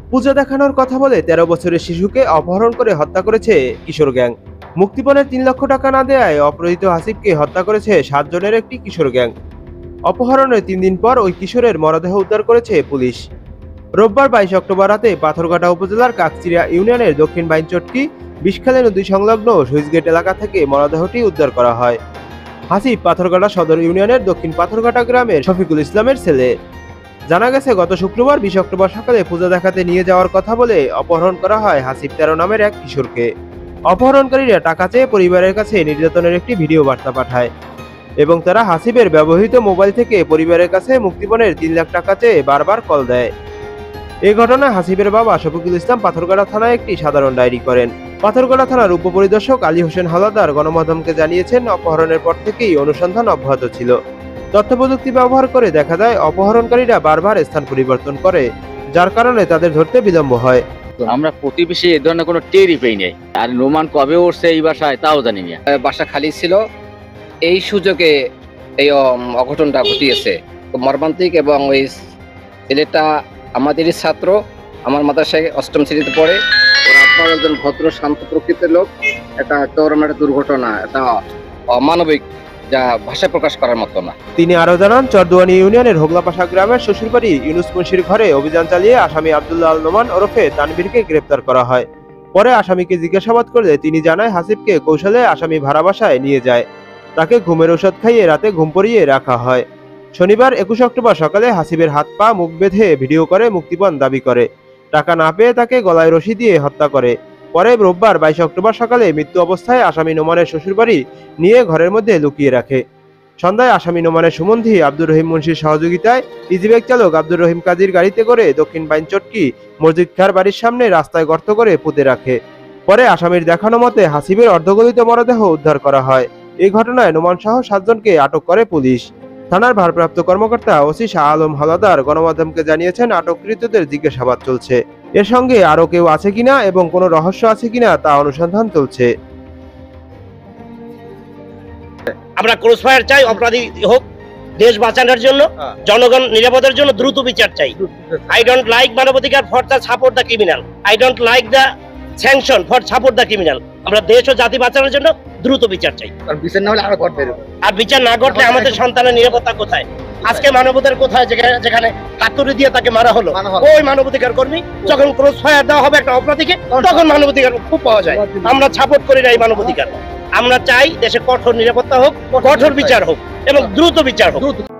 পূজা দেখানোর কথা বলে 13 বছরের শিশুকে অপহরণ করে হত্যা করেছে কিশোর গ্যাং। মুক্তিপণের 3 লক্ষ টাকা না দেয়ায় অপহৃত হাসিবকে হত্যা করেছে 7 জনের একটি কিশোর গ্যাং। অপহরণের 3 দিন পর ওই কিশোরের মরদেহ উদ্ধার করেছে পুলিশ। রোববার 22 অক্টোবর রাতে পাথরঘাটা উপজেলার কাকচিড়িয়া ইউনিয়নের দক্ষিণ বাইনচটকি বিষখালী নদী সংলগ্ন সুইচগেট এলাকা থেকে মরদেহটি উদ্ধার করা হয়। হাসিব পাথরঘাটা সদর ইউনিয়নের দক্ষিণ পাথরঘাটা গ্রামের শফিকুল ইসলামের ছেলে। জানা গেছে, গত শুক্রবার 20 অক্টোবর সকালে পূজা দেখাতে নিয়ে যাওয়ার কথা বলে অপহরণ করা হয় হাসিব 13 নামের এক কিশোরকে। অপহরণকারীরা টাকা চেয়ে পরিবারের কাছে নির্যাতনের একটি ভিডিও বার্তা পাঠায় এবং তারা হাসিবের ব্যবহৃত মোবাইল থেকে পরিবারের কাছে মুক্তিপণের 3 লাখ টাকা চেয়ে বারবার কল দেয়। এই ঘটনায় হাসিবের বাবা শফিকুল ইসলাম পাথরঘাটা থানায় একটি সাধারণ ডায়েরি করেন। পাথরঘাটা থানার উপপরিদর্শক আলী হোসেন হাওলাদার গণমাধ্যমকে জানিয়েছেন, অপহরণের পর থেকেই অনুসন্ধান অব্যাহত ছিল। তথ্য প্রযুক্তি ব্যবহার করে দেখা যায় অপহরণকারীরা বারবার স্থান পরিবর্তন করে, যার কারণে তাদের ধরতে বিলম্ব হয়। আমরা প্রতিবেশী এই ধরনের কোনো টেরই পাই নাই। আর নোমান কবে উঠছে এই বাসায় তাও জানি না। বাসা খালি ছিল, এই সুযোগে এই অঘটনটা ঘটিয়েছে। মর্মান্তিক। এবং ওই ছেলেটা আমাদেরই ছাত্র, আমার মাদ্রাসায় 8ম শ্রেণীতে পড়ে। ওর আপনার একজন ভদ্র শান্ত প্রকৃতির লোক। এটা চরম একটা দুর্ঘটনা, এটা অমানবিক, যা ভাষায় প্রকাশ করার মতো না। তিনি আরো জানান, চরদুয়ানি ইউনিয়নের হোগলাপাশা গ্রামের শ্বশুরবাড়ি ইউনুস মুন্সির ঘরে অভিযান চালিয়ে আসামি আব্দুল্লাহ আল নোমান ওরফে তানভীরকে গ্রেপ্তার করা হয়। পরে আসামিকে জিজ্ঞাসাবাদ করলে তিনি জানায়, হাসিবকে কৌশলে আসামি ভাড়া বাসায় নিয়ে যায়। তাকে ঘুমের ঔষধ খাইয়ে রাতে ঘুম পড়িয়ে রাখা হয়। শনিবার 21 অক্টোবর সকালে হাসিবের হাত পা মুখ বেঁধে ভিডিও করে মুক্তিপণ দাবি করে। টাকা না পেয়ে তাকে গলায় রশি দিয়ে হত্যা করে। পরে রোববার 22 অক্টোবর সকালে মৃত্যু অবস্থায় আসামি নোমানের শ্বশুরবাড়ি নিয়ে ঘরের মধ্যে লুকিয়ে রাখে। সন্ধ্যায় আসামি নোমানের সুমন্ধি আব্দুর রহিম মুন্সির সহযোগিতায় ইজিব্যাগ চালক আব্দুর রহিম কাজীর গাড়িতে করে দক্ষিণ বাইনচটকি মসজিদ খার বাড়ির সামনে রাস্তায় গর্ত করে পুঁতে রাখে। পরে আসামির দেখানো মতে হাসিবের অর্ধগলিত মরদেহ উদ্ধার করা হয়। এই ঘটনায় নোমান সহ 7 জনকে আটক করে পুলিশ। থানার ভারপ্রাপ্ত কর্মকর্তা ওসি শাহ আলম হাওলাদার গণমাধ্যমকে জানিয়েছেন, আটককৃতদের জিজ্ঞাসাবাদ চলছে। এর সঙ্গে আরো কেউ আছে কিনা এবং কোনো রহস্য আছে কিনা তা অনুসন্ধান চলছে। আমরা ক্রস ফায়ার চাই, অপরাধী হোক, দেশ বাঁচানোর জন্য, জনগণ নিরাপদের জন্য দ্রুত বিচার চাই। আই ডোন্ট লাইক মানবাধিকার for the support the criminal. I don't like the sanction for support the criminal. আমরা দেশ ও জাতি বাঁচানোর জন্য দ্রুত বিচার চাই। আর বিচার না হলে আরো ঘটবে। আর বিচার না ঘটলে আমাদের সন্তানের নিরাপত্তা কোথায়? আজকে মানবাধিকার কোথায়? যেখানে হাতুড়ি দিয়ে তাকে মারা হলো, ওই মানবাধিকার কর্মী যখন ক্রস ফায়ার দেওয়া হবে একটা অপরাধীকে, তখন মানবাধিকার খুব পাওয়া যায়। আমরা সাপোর্ট করি না এই মানবাধিকার। আমরা চাই দেশে কঠোর নিরাপত্তা হোক, কঠোর বিচার হোক এবং দ্রুত বিচার হোক।